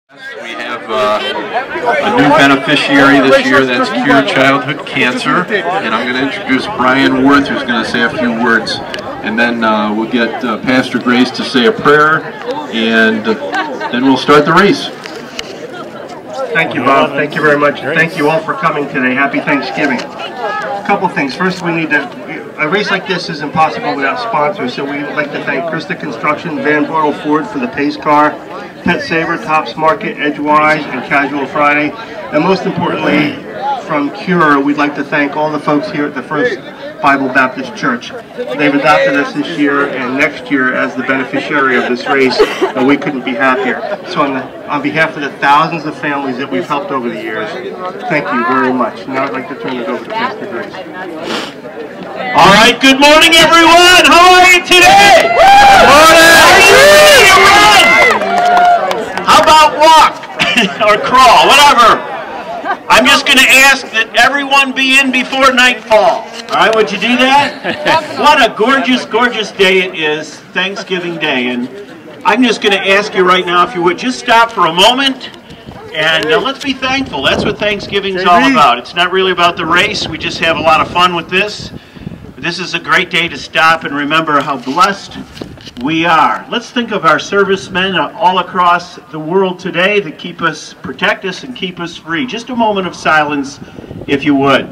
We have a new beneficiary this year that's cured childhood cancer, and I'm going to introduce Brian Worth, who's going to say a few words, and then we'll get Pastor Grace to say a prayer, and then we'll start the race. Thank you, Bob. Thank you very much. Thank you all for coming today. Happy Thanksgiving. A couple things. First, we need to. A race like this is impossible without sponsors, so we'd like to thank Krista Construction, Van Bortle Ford for the pace car, Pet Saver, Tops Market, Edgewise, and Casual Friday. And most importantly, from Cure, we'd like to thank all the folks here at the First Bible Baptist Church. They've adopted us this year and next year as the beneficiary of this race, and we couldn't be happier. So on behalf of the thousands of families that we've helped over the years, thank you very much. Now I'd like to turn it over to Pastor Grace. All right, good morning, everyone. How are you today? Good morning. Are you ready to run? How about walk or crawl, whatever? I'm just going to ask that everyone be in before nightfall. All right, would you do that? What a gorgeous, gorgeous day it is, Thanksgiving Day. And I'm just going to ask you right now, if you would, just stop for a moment and let's be thankful. That's what Thanksgiving's all about. It's not really about the race. We just have a lot of fun with this. This is a great day to stop and remember how blessed we are. Let's think of our servicemen all across the world today that keep us, protect us, and keep us free. Just a moment of silence, if you would.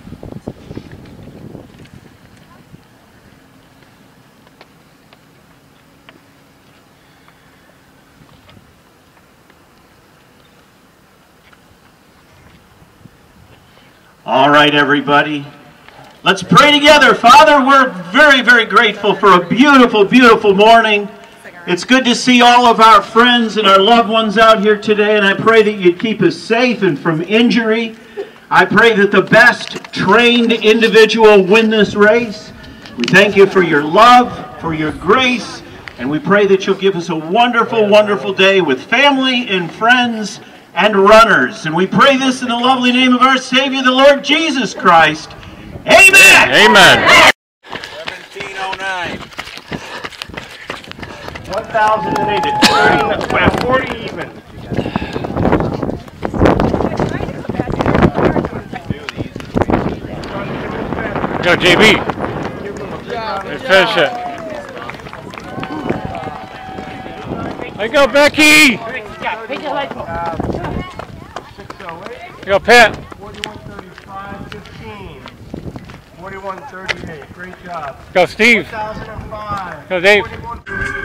All right, everybody. Let's pray together. Father, we're very, very grateful for a beautiful, beautiful morning. It's good to see all of our friends and our loved ones out here today, and I pray that you'd keep us safe and from injury. I pray that the best trained individual win this race. We thank you for your love, for your grace, and we pray that you'll give us a wonderful, wonderful day with family and friends and runners. And we pray this in the lovely name of our Savior, the Lord Jesus Christ. Amen! Amen! 1709. 1,008. 40 even. Go, JB. Let's finish it. There you go, Becky. There you go, Pat. 41:38. Great job. Go, Steve. 2005. Go, Dave.